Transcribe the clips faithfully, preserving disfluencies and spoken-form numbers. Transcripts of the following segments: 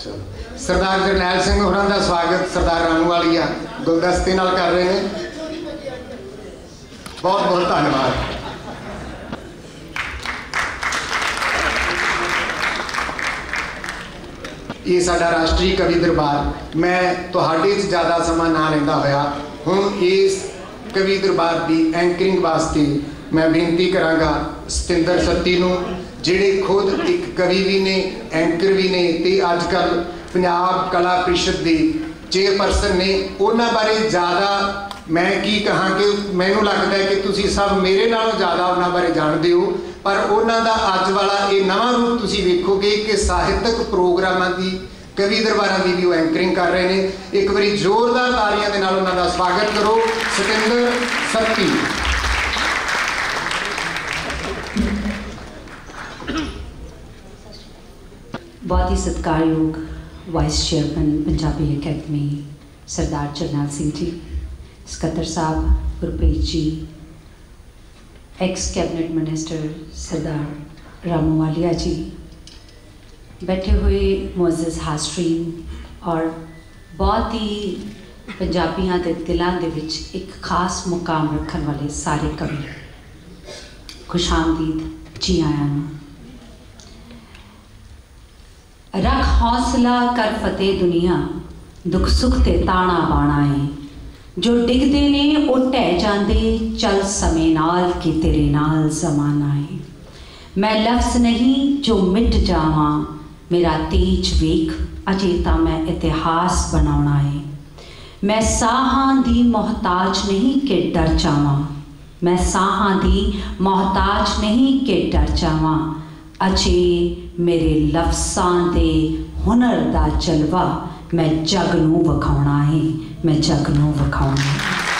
चलो सरदार जरनैल सिंह होरां दा स्वागत सरदार रामूवालिया गुलदस्ते नाल कर रहे हैं। बहुत बहुत धन्यवाद। ये साडा राष्ट्रीय कवि दरबार मैं तुहाडे च ज़्यादा समा ना लैंदा होया हुण इस कवि दरबार की एंकरिंग वास्ते मैं बेनती करांगा सतिंदर सत्ती नूं, जिहड़े खुद एक कवि भी ने एंकर भी ने ते अजकल पंजाब कला परिषद के चेयरपर्सन ने। उन्हां बारे ज़्यादा मैं की कहां कि मैनूं लगता है कि तुसीं सब मेरे नालों ज़्यादा उन्हां बारे जाणदे हो, पर उन्हां दा अज वाला ये नवां रूप तुसीं वेखोगे कि साहित्यक प्रोग्रामां की कवि दरबारां की भी वो एंकरिंग कर रहे हैं। एक बारी जोरदार तालियां दे नाल उन्हां दा स्वागत करो सतिंदर सत्ती। बहुत ही सत्कारयोग vice chairman Punjabi academy Sardar Jarnail Singh ji, सकत्तर साहब Gurpreet ji, ex cabinet minister Sardar Ramuwalia ji, बैठे हुए मुअज़्ज़ज़ हाज़रीन और बहुत ही पंजाबियों के दिलों के विच एक खास मुकाम रखने वाले सारे कवि, खुश आमदीद, जी आया नूं। रख हौसला कर फतेह दुनिया, दुख सुख ते ताना बाना है, जो डिगदे ने वो ढह जाते, चल समय नाल कि तेरे नाल जमाना है। मैं लफ्ज़ नहीं जो मिट जावां, मेरा तेज वेख अजे तां मैं इतिहास बनाउणा है। मैं साहां दी मोहताज नहीं कि डर जावां, मैं साहां दी मोहताज नहीं कि डर जावां, अजे मेरे लफ्ज़ां दे हुनर दा जलवा मैं जग नूं विखाउणा है, मैं जग नूं विखाउणा है।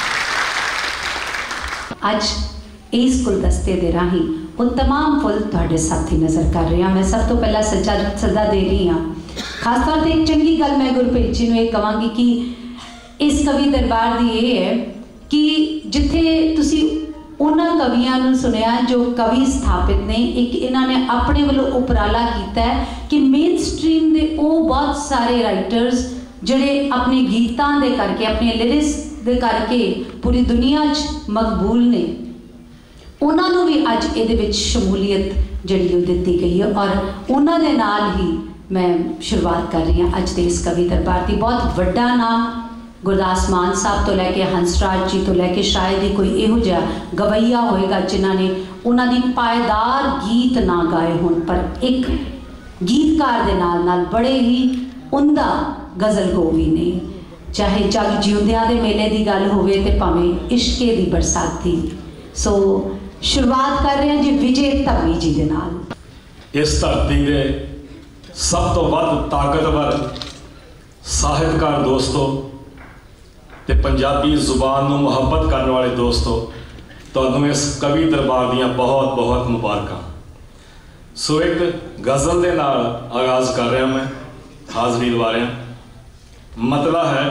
अज इस गुलदस्ते दे राही वो तमाम फुल तुहाडे साथी नज़र कर रहे हैं। मैं सब तो पहला सच्चा सदा दे रही हाँ। खास तौर पर एक चंगी गल मैं गुरप्रीत जी नूं ये कहांगी कि इस कवि दरबार की ये है कि जिथे तुसी उन्होंने कवियों को सुनिया जो कवि स्थापित ने, एक इन्होंने अपने वालों उपराला किया है कि मेन स्ट्रीम के वो बहुत सारे राइटर्स जोड़े अपने गीतों के करके अपने लिरिक्स के करके पूरी दुनिया मकबूल ने, उन्होंने भी अज ये शमूलीयत जी दी गई है और उन्होंने नाल ही मैं शुरुआत कर रही हूँ अज के इस कवि दरबार की। बहुत वड्डा नाम गुरदास मान साहब तो लैके हंसराज जी तो लैके शायद ही कोई इहो जिहा गवैया होएगा जिन्होंने उन्होंने पायदार गीत ना गाए हों, पर एक गीतकार दे नाल नाल बड़े ही उमदा गज़ल गोवी ने। चाहे जग जिउंदियां दे मेले की गल होवे ते भावें इश्के दी बरसाती। सो शुरुआत कर रहे हैं जी विजय धवी जी दे नाल। इस धरती दे सब तो वध ताकतवर साहित्यकार दोस्तों ते पंजाबी जुबान नूं मुहब्बत करने वाले दोस्तों, तुहानूं इस कवि दरबार दियां बहुत बहुत मुबारकां। सो एक गज़ल दे नाल आगाज़ कर रहा मैं, हाज़री लवा रहा। मतलब है,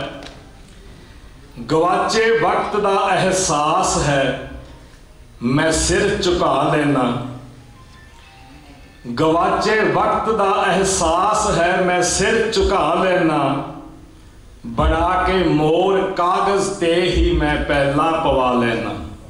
गवाचे वक्त दा एहसास है मैं सिर झुका लेना, गवाचे वक्त दा एहसास है मैं सिर झुका लेना, बना के मोर कागज ते ही मैं पहला पवा लेना।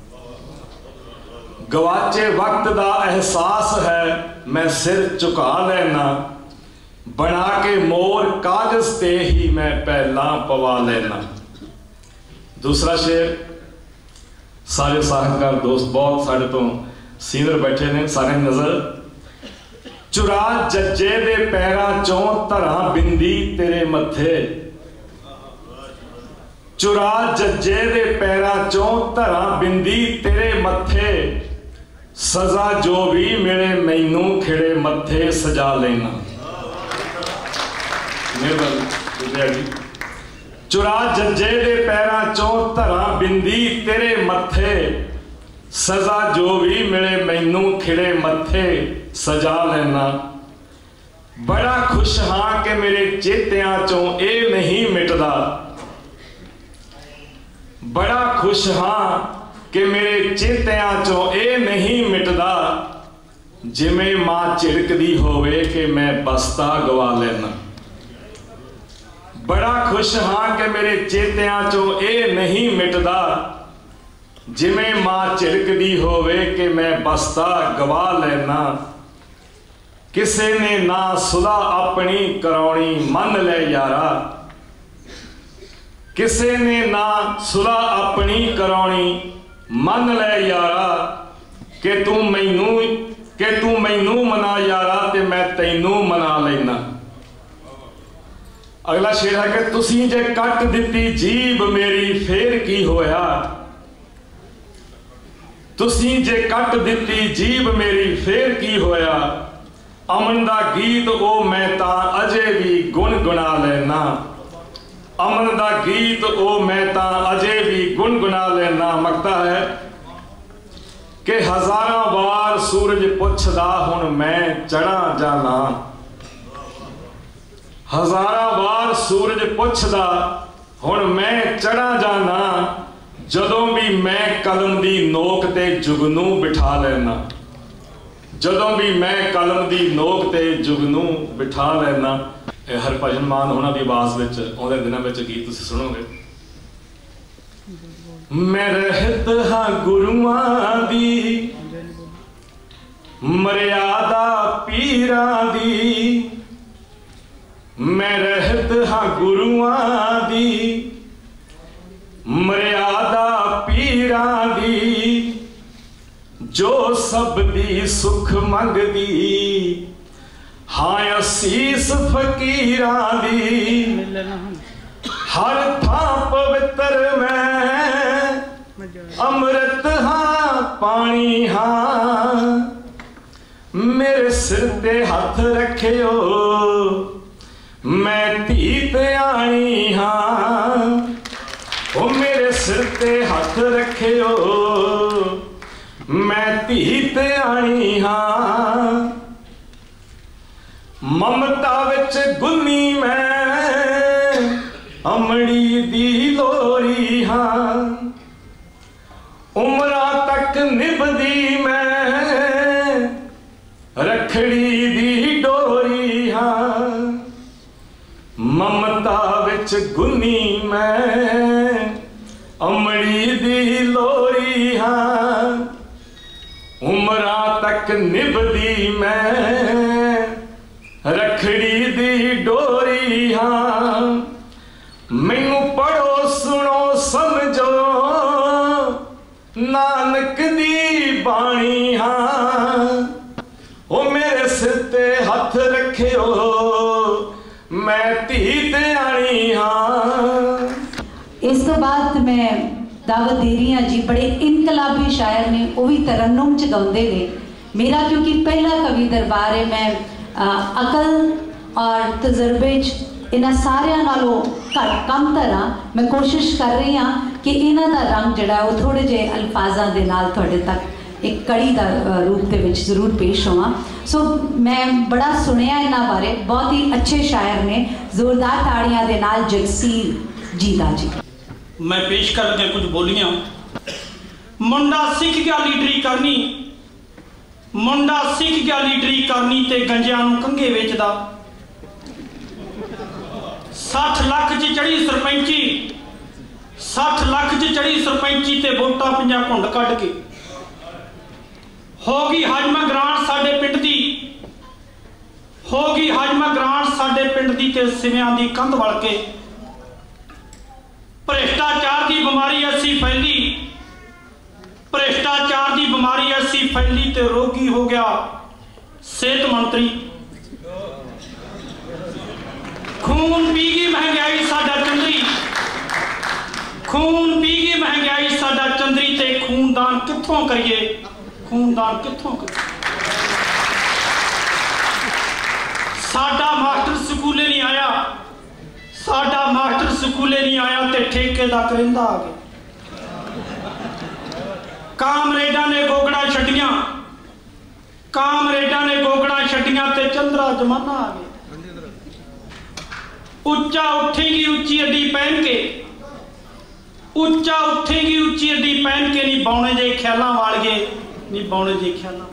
गवाचे वक्त दा एहसास है मैं सिर झुका लेना, बना के मोर कागज ते ही मैं पहला पवा लेना। दूसरा शेर, सारे साहित्यकार दोस्त बहुत साढ़े तो सीनियर बैठे ने, सारे नजर। चुरा जज्जे दे पैरां चों धरा बिंदी तेरे मत्थे, चुरा जज्जे दे पैरां चों धरा बिंदी तेरे मत्थे, सजा जो भी मिले मैनू खिड़े मत्थे सजा लेना। चुरा जज्जे दे पैरां चों धरा बिंदी तेरे मत्थे, सजा जो भी मिले मैनू खिड़े मत्थे सजा लेना। बड़ा खुश हाँ कि मेरे चेतियां चों ए नहीं मिटदा, बड़ा खुश हाँ कि मेरे चेतियां चों ए नहीं मिटदा, जिमें मां झिड़कदी होवे कि मैं बस्ता गवा लेना। बड़ा खुश हाँ कि मेरे चेतियां चो ये नहीं मिटदा, जिमें मां झिड़कदी होवे कि मैं बस्ता गवा लेना। किसे ने ना सुलह अपनी कराउणी मन ले यारा, किसे ने ना सुलह अपनी कराउणी मन ले यारा। कि तू मैनू कि तू मैनू मना यारा ते मैं तैनू मना लेना। अगला शेर है कि तुसी जे कट दिती जीभ मेरी फेर की होया, तुसी जे कट दिती जीभ मेरी फेर की होया। अमन दा गीत ओ मैं ता अजे भी गुनगुना लेना, अमन दा गीत ओ मैं ता अजे भी गुनगुना लेना। मकता है कि हजारा बार सूरज पुछदा हुण मैं चढ़ा जाना, हजारा बार सूरज पुछदा हुण मैं चढ़ा जाना। जदों भी मैं कलम दी नोक ते जुगनू बिठा लेना, जदों भी मैं कलम दी नोक ते जुगनू बिठा लेना। हरभजन मान होना दी आवाज विच आउंदे दिनां विच गीत तुसीं सुणोगे। मैं रहत हां गुरुआं दी मर्यादा पीरां दी, मैं रहत हाँ गुरुआं दी मर्यादा पीरां दी। जो सब दी सुख मंगदी हाँ असीस फकीरां दी। हर थां पवित्र मैं अमृत हाँ पानी हाँ, मेरे सिर ते हथ रखियो मैं धी त्याणी हाँ। ओ मेरे सिर ते हथ रखियो मैं धी त्याणी हाँ। ममता विच गुन्नी मैं अमड़ी दी लोरी हाँ, उमरा तक निभदी मैं रखड़ी दी डोरी हाँ। ममता विच गुनी मैं अमड़ी दी लोरी हाँ, उमरा तक निभदी मैं रखड़ी दी डोरी हाँ। मैनू पढ़ो सुनो समझो नानक दी बाणी हाँ। ओ मेरे सिर ते हथ रखियो मैं धी त्याणी हाँ। इस तो बाद मैं दावत दे रही हाँ जी, बड़े इनकलाबी शायर ने वो भी तरन्नुम च गाउंदे ने। मेरा क्योंकि पहला कवि दरबार है, मैं आ, अकल और तजर्बे इन्हां सारियां नालों घट कम तरह मैं कोशिश कर रही हाँ कि इन्हां दा रंग जिहड़ा वो थोड़े जे अल्फाजां दे नाल तुहाडे तक एक कड़ी का रूप के विच जरूर पेश होवां। सो मैं बड़ा सुनिया इन्हां बारे, बहुत ही अच्छे शायर ने। जोरदार ताड़ियां दे नाल जगसीर जीदा जी। मैं पेश कर लगे कुछ बोलियां। मुंडा सिख गया लीडरी करनी, मुंडा सिख गया लीडरी करनी ते गंजियां नूं कंघे वेचदा। सठ लाख च चढ़ी सरपंची, सठ लाख च चढ़ी सरपंची ते वोटां पंजां घुंड कढ के हो गई हजमा ग्रांट साडे पिंड दी, हो गई हजमा ग्रांट साडे पिंड दी ते सिवियां दी कंध वल के। भ्रिष्टाचार दी बीमारी ऐसी फैली, भ्रिष्टाचार दी बीमारी ऐसी फैली ते रोगी हो गया सेहत मंत्री। खून पी गई महंगाई साडा चंद्री, खून पी गई महंगाई साडा चंद्री ते खूनदान कित्थों करिए, खूनदान कित्थों करिए। साडा मास्टर स्कूले नहीं आया, साडा मास्टर स्कूले नहीं आया ते ठेके दा करिंदा आ गया। कामरेडा ने गोगड़ा छड्डियां, कामरेडा ने गोगड़ा छड्डियां ते चंद्रा जमाना आ गया। उच्चा उठेगी उच्ची अड्डी पहन के, उच्चा उठेगी उच्ची अड्डी पहन के नहीं बौने जे ख्यालां वालिए, नहीं बौने जे ख्यालां।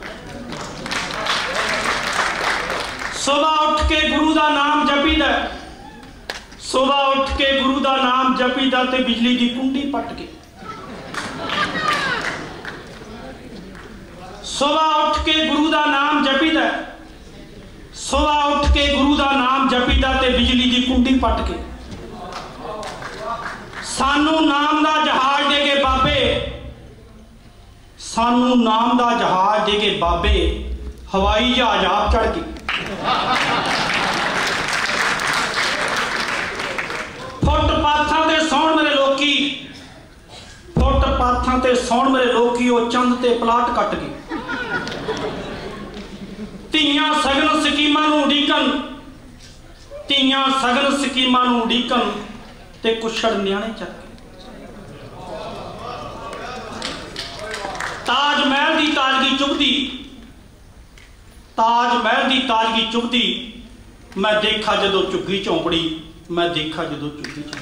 सुबह उठ के गुरु का नाम जपीदा, सुबह उठ के गुरु का नाम जपीदा ते बिजली की कुंडी पट के। सुबह उठ के गुरु का नाम जपीदा, सुबह उठ के गुरु का नाम जपीदा ते बिजली की कुंडी पट के। सानू नाम का जहाज दे के बाबे, सानू नाम का जहाज दे के बाबे हवाई जहाज आप चढ़ के। फुटपाथां ते सौण मेरे लोकी, फुटपाथां ते सौण मेरे लोकी वो चंद ते प्लाट कट गए। धीआं सगन स्कीमां नूं उडीकन, धीआं सगन स्कीमां नूं उडीकन ते कुछड़ न्याणे चक गए। ताज महल की ताजगी चुभदी, ताज महल की ताजगी चुभदी, मैं देखा जदों झुग्गी झोंपड़ी, मैं देखा जदों झुग्गी झोंपड़ी।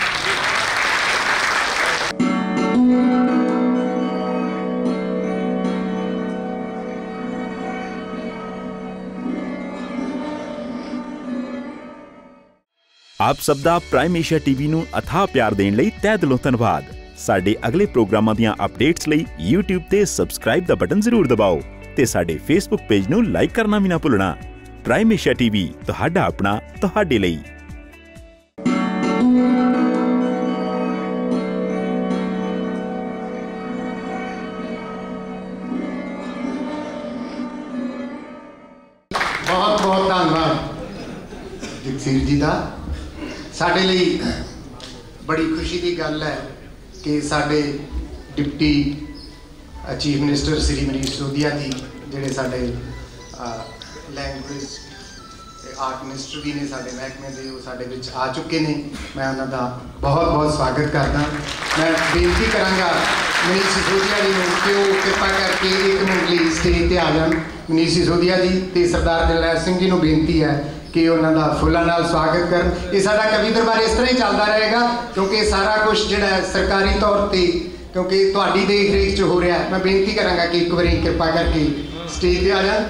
आप सब दा प्राइम एशिया टीवी ਨੂੰ ਅਥਾਹ ਪਿਆਰ ਦੇਣ ਲਈ ਤਹਿ ਦਿਲੋਂ ਧੰਨਵਾਦ। ਸਾਡੇ ਅਗਲੇ ਪ੍ਰੋਗਰਾਮਾਂ ਦੀਆਂ ਅਪਡੇਟਸ ਲਈ YouTube ਤੇ ਸਬਸਕ੍ਰਾਈਬ ਦਾ ਬਟਨ ਜ਼ਰੂਰ ਦਬਾਓ ਤੇ ਸਾਡੇ Facebook ਪੇਜ ਨੂੰ ਲਾਈਕ ਕਰਨਾ ਵੀ ਨਾ ਭੁੱਲਣਾ। ਪ੍ਰਾਈਮ ਏਸ਼ੀਆ ਟੀਵੀ ਤੁਹਾਡਾ ਆਪਣਾ, ਤੁਹਾਡੇ ਲਈ। बहुत बहुत धन्यवाद जगसीर जी का। साडे लई बड़ी खुशी की गल है कि साडे deputy chief minister Shri Manish Sisodia ji जिहड़े साडे लैंगुएज आर्ट मिनिस्टर भी ने साडे महकमे दे, वो साडे विच आ चुके ने। मैं उन्हां दा बहुत बहुत स्वागत करदा। मैं बेनती करांगा मनीष सिसोदिया जी नूं कि वो कृपा करके एक मिनट लई स्टेज ते आ जाण। मनीष सिसोदिया जी ते सरदार दिलराज सिंह जी नूं बेनती है कि उन्होंने फुलों नाल स्वागत कर। ये साडा कवि दरबार इस तरह ही चलता रहेगा क्योंकि सारा कुछ जिहड़ा सरकारी तौर पर क्योंकि तुहाडी देख रेख च हो रहा है। मैं बेनती करांगा कि एक बारी कृपा करके स्टेज पे आ जाए।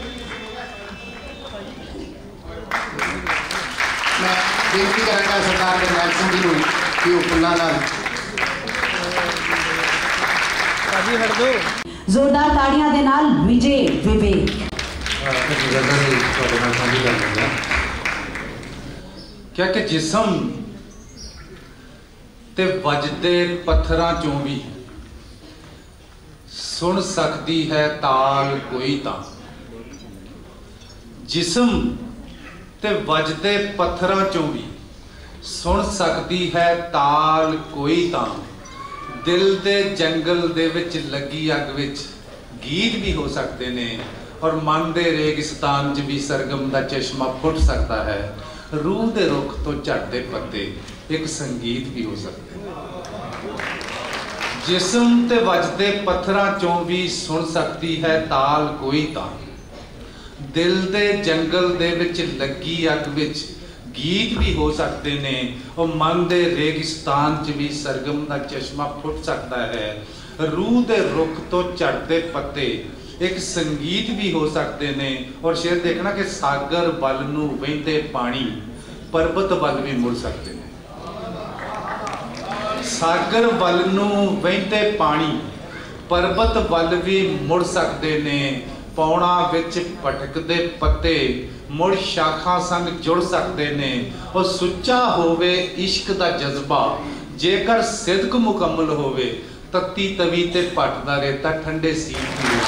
मैं बेनती करांगा सरदार दिलराज सिंह जी नूं कि वो फुलों नाल जोरदार ताड़ियां दे नाल विजय विवेक। क्या कि जिसम ते वजदे पत्थरां चों भी सुन सकती है ताल कोई तां। जिसम ते वजदे पत्थरां चों भी सुन सकती है ताल कोई तां। दिल दे जंगल दे विच लगी अग विच गीत भी हो सकते ने और मन दे रेगिस्तान च भी सरगम दा चश्मा फुट सकता है। रूह दे रुख तो झड़ते पत्ते एक संगीत भी हो सकते हैं। जिस्म ते वजदे पत्थरां चों भी सुन सकती है ताल कोई तां। दिल दे जंगल दे विच लगी अग विच गीत भी हो सकते ने और मन दे रेगिस्तान च भी सरगम दा चश्मा फुट सकता है। रूह दे रुख तो झड़ते पत्ते एक संगीत भी हो सकते ने। और शेर देखना कि सागर वल नूं वहिंदे पानी पर्वत वल भी मुड़ सकते हैं। सागर वल नूं वहिंदे पानी पर्वत वल भी मुड़ सकते ने। पौड़ा विच भटकदे पत्ते मुड़ शाखा संग जुड़ सकते ने। और सुच्चा होवे इश्क दा जज्बा जेकर सिदक मुकम्मल होवे तत्ती तवी ते भटदा रेता ठंडे सीत भी।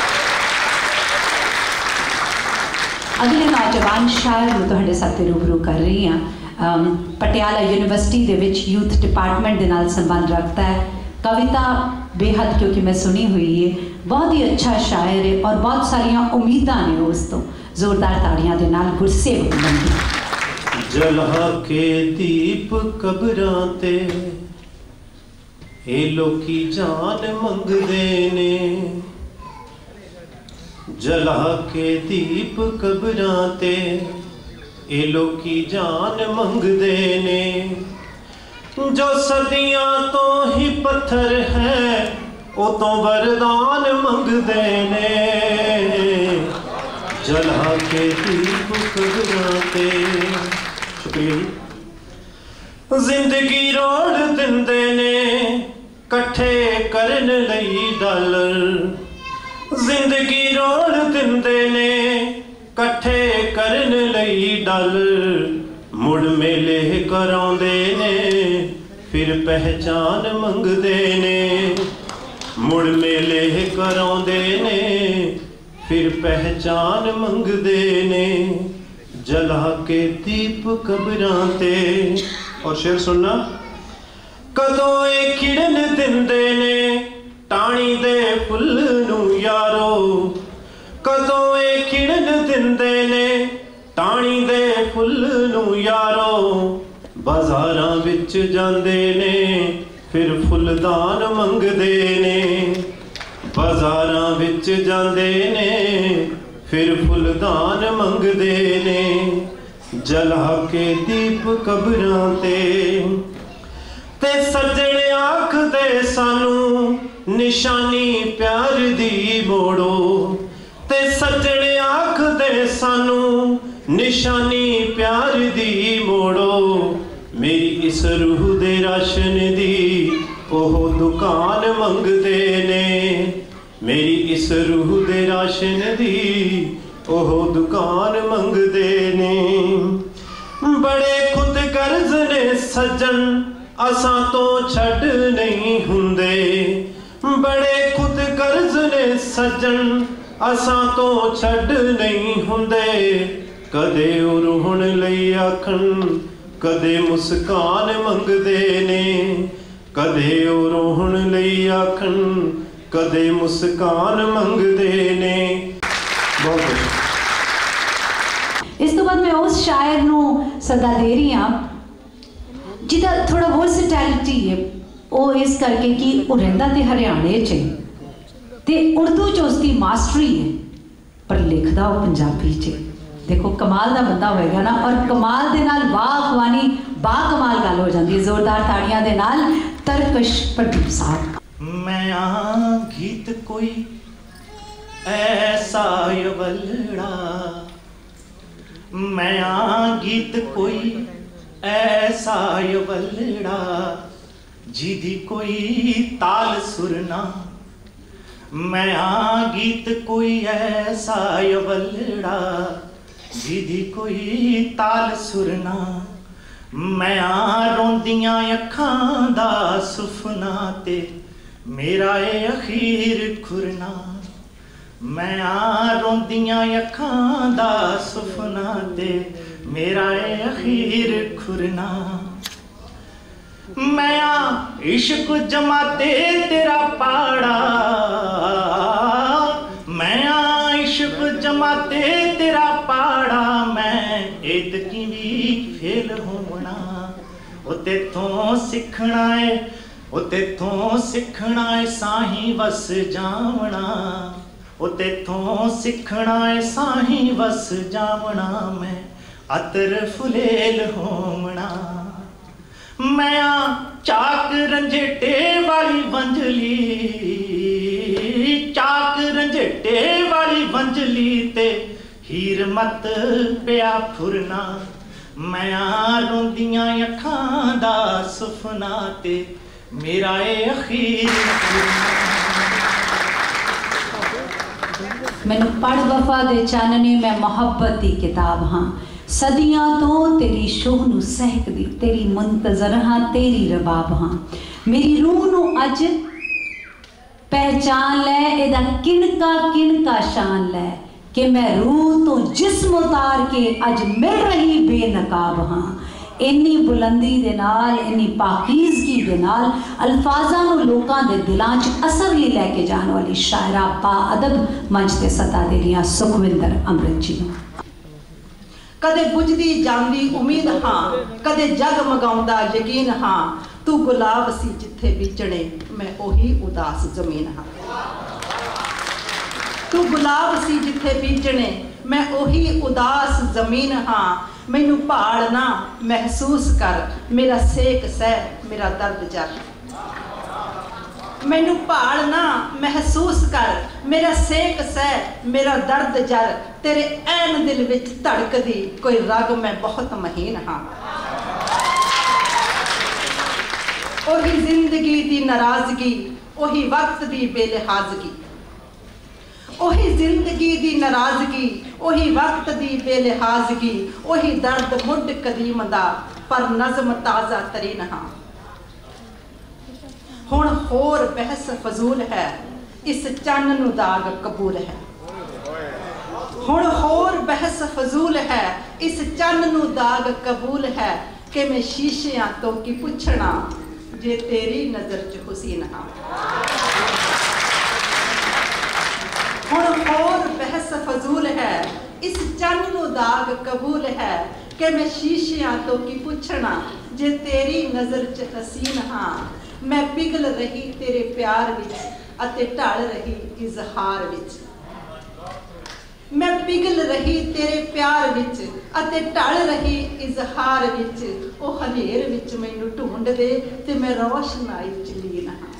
अगले नौजवान शायर ਨੂੰ ਤੁਹਾਡੇ ਸਾਥ ਰੂਬਰੂ ਕਰ ਰਹੀ ਹਾਂ। ਪਟਿਆਲਾ यूनिवर्सिटी ਦੇ ਵਿੱਚ यूथ डिपार्टमेंट ਦੇ ਨਾਲ संबंध रखता है। कविता बेहद क्योंकि मैं सुनी हुई है, बहुत ही अच्छा शायर है और बहुत सारिया उम्मीदां ने उस तो। जोरदार ताड़ियां दे नाल गुरसेवक बंदी। जला के दीप कबरां ते ए लोकी जान मंगदे ने। जला के दीप कबरां ते ए लोकी जान मंगदे ने। जो सदियां तो ही पत्थर है ओ तो वरदान मंगदे ने। जला के दीप कबरां ते। शुक्रिया जी। जिंदगी रोड़ दिंदे ने कट्ठे करन लई डॉलर, जिंदगी रोड़ दिंदे ने कट्ठे करन लई डॉलर। मुड़ मेले कराउंदे ने फिर पहचान मंगदे ने, मुड़ मेले कराउंदे ने फिर पहचान मंगदे ने। जला के दीप कबरां ते, और शेर सुनना, कदों ए खिड़न दिंदे ने टाणी दे फुल नू यारो, कदों ए खिड़न दिंदे ने टाणी दे फुल नू यारो। बाजारां विच जांदे ने फिर फुलदान मंगदे ने, बाजारां विच जांदे ने फिर फुलदान मंगदे ने। जला के दीप कबरां ते, ते सज्जण आखदे सानू निशानी प्यार दी मोड़ो, ते सज्जण आखदे सानू निशानी प्यार दी मोड़ो। मेरी इस रूह दे राशन दी ओह दुकान मंगदे ने, मेरी इस रूह दे राशन दी ओह दुकान मंगदे ने। बड़े खुद गर्ज ने सज्जन असां तो छड़ नहीं हुंदे, बड़े खुद गर्ज ने सज्जन असां तो छड़ नहीं हुंदे। कदे उरुहण लई आखन कदे मुस्कान मंगदे ने, कदे उरुहण लई आखन कदे मुस्कान मंगदे ने। बहुत इस तो बाद मैं उस शायर नू सदा दे रही हाँ जिदा थोड़ा वर्सेटैलिटी है, वो इस करके कि वो रहिंदा ते हरियाणे च ते उर्दू च उसकी मास्टरी है पर लिखदा वो पंजाबी च। देखो कमाल का बंदा होएगा ना, और कमाल दे नाल बाखवानी बा कमाल गल हो जाती है। जोरदार ताड़ियां दे नाल तरकश प्रदीप साहब। मैं आ गीत कोई ऐसा यवलड़ा, मैं आ गीत कोई ऐसा यवलड़ा, जिदी कोई ताल सुरना। मैं आ गीत कोई ऐसा यवलड़ा, जिदी कोई ताल सुरना। मैं आ रोंदियां अखां दा सुफना ते मेरा ए अखीर खुरना। मैं आ रोंदियां अखां दा सुफना ते मेरा ए अखीर खुरना। मैं आ इश्क जमाते तेरा पाड़ा, मैं आ इश्क जमाते तेरा पाड़ा। मैं एदकी भी फेल होना, ओ तेथों सिखना है, ओ तेथों सिखना है साही वस जावना। ओ तेथों सिखना है साही वस जावना। मैं अतर फुलेल होवना। मैं आ चाक रंजेटे वाली वंजली, चाक रंजेटे वाली वंजली ते हीर मत पिया फुरना। मैं आ रोंदियां अखां दा सुफना ते मेरा ए अखीर खुरना। मैनू पढ़ वफा दे चानने मैं मोहब्बत दी किताब हाँ। सदियां तो तेरी शोह नू सहकदी, तेरी मुंतजर हाँ, तेरी रबाब हाँ। मेरी रूह नू अज पहचान लै, एदा किणका किणका शान लै कि मैं रूह तो जिस्म उतार के अज मिल रही बेनकाब हाँ। इन्नी बुलंदी दे नाल, इन्नी पाकीज़गी दे नाल अल्फाज़ां नू लोकां दे दिलां च असर ली लैके जाने वाली शायरा पा अदब मंच ते सदा दे रही सुखविंदर अमृत जी। कदे बुझदी जांदी उम्मीद हाँ, कदे जगमगाउंदा यकीन हाँ। तू गुलाब सी जिथे बीजणे मैं ओही उदास जमीन हाँ। तू गुलाब सी जिथे बीजणे मैं ओही उदास जमीन हाँ। मैनू भालना महसूस कर मेरा सेक सह मेरा दर्द जर। मैनू भालना महसूस कर मेरा सेक सह मेरा दर्द जर। तेरे ऐन दिल विच धड़कदी कोई रग मैं बहुत महीन हाँ। ओही जिंदगी दी नाराजगी, ओही वक्त दी बेलिहाजगी। ओही जिंदगी दी नाराजगी, ओही वक्त दी बेलिहाजगी, ओही दर्द मुड कदीम दा पर नज़म ताज़ा तरीन हाँ। हुण होर बहस फजूल है, इस चन्न नू दाग कबूल है। हुण होर बहस फजूल है, इस चन्न नू दाग कबूल है कि मैं शीशियां तो की पुछना जे तेरी नजर च हुसीन हाँ। हुण होर बहस फजूल है, इस चन्न नू दाग कबूल है कि मैं शीशियां तो की पुछना जे तेरी नजर च हसीन हाँ। मैं पिघल रही तेरे प्यार विच अते ढल रही इजहार विच। मैं पिघल रही तेरे प्यार विच अते ढल रही इजहार विच। ओ हनेर विच मैनू ढूंढ दे ते मैं रोशनाई च लीन हाँ।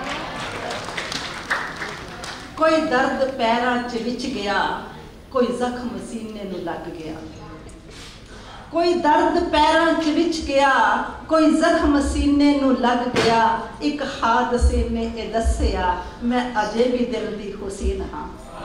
कोई दर्द पैरां च विच गया, कोई जख्म सीने नू लग गया। कोई दर्द पैरां च विच गया, कोई जख्म सीने नू लग गया। एक हादसे ने ए दस्सिया मैं अजे भी दिल दी हुसीन हाँ।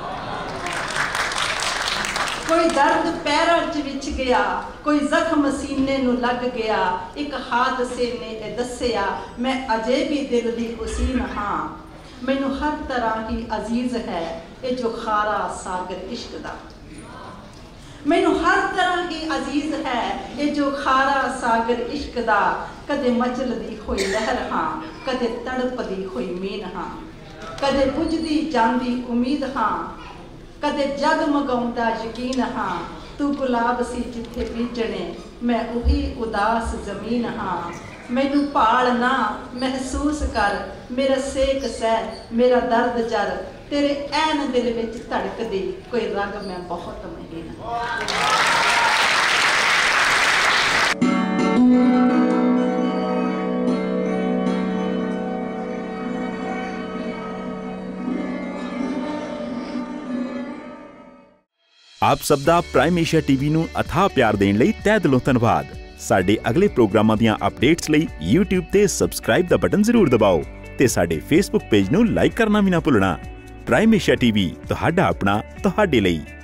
कोई दर्द पैरां च विच गया, कोई जख्म सीने नू लग गया। एक हादसे ने ए दस्सिया मैं अजे भी दिल दी हुसीन हाँ। मैनू हर तरह ही अजीज है ये जो खारा सागर इश्क दा। मैनू हर तरह ही अजीज है ये जो खारा सागर इश्क दा। कदे मचलदी होई लहर हाँ, कदे तड़पदी होई मीन हाँ। कदे बुझदी जांदी उम्मीद हाँ, कदे जगमगाउंदा यकीन हाँ। तू गुलाब सी जिथे बीजने मैं उही उदास जमीन हाँ। मैनू भाल ना महसूस कर मेरा सेक सह मेरा दर्द जर। तेरे ऐन दिल विच धड़कदी कोई रग मैं बहुत महीन। ਆਪ ਸਭ ਦਾ ਪ੍ਰਾਈਮ ਏਸ਼ੀਆ ਟੀਵੀ ਨੂੰ ਅਥਾਹ ਪਿਆਰ ਦੇਣ ਲਈ ਤਹਿ ਦਿਲੋਂ ਧੰਨਵਾਦ। ਸਾਡੇ ਅਗਲੇ ਪ੍ਰੋਗਰਾਮਾਂ ਦੀਆਂ ਅਪਡੇਟਸ ਲਈ YouTube ਤੇ ਸਬਸਕ੍ਰਾਈਬ ਦਾ ਬਟਨ ਜ਼ਰੂਰ ਦਬਾਓ ਤੇ ਸਾਡੇ Facebook ਪੇਜ ਨੂੰ ਲਾਈਕ ਕਰਨਾ ਵੀ ਨਾ ਭੁੱਲਣਾ। ਪ੍ਰਾਈਮ ਏਸ਼ੀਆ ਟੀਵੀ ਤੁਹਾਡਾ ਆਪਣਾ, ਤੁਹਾਡੇ ਲਈ।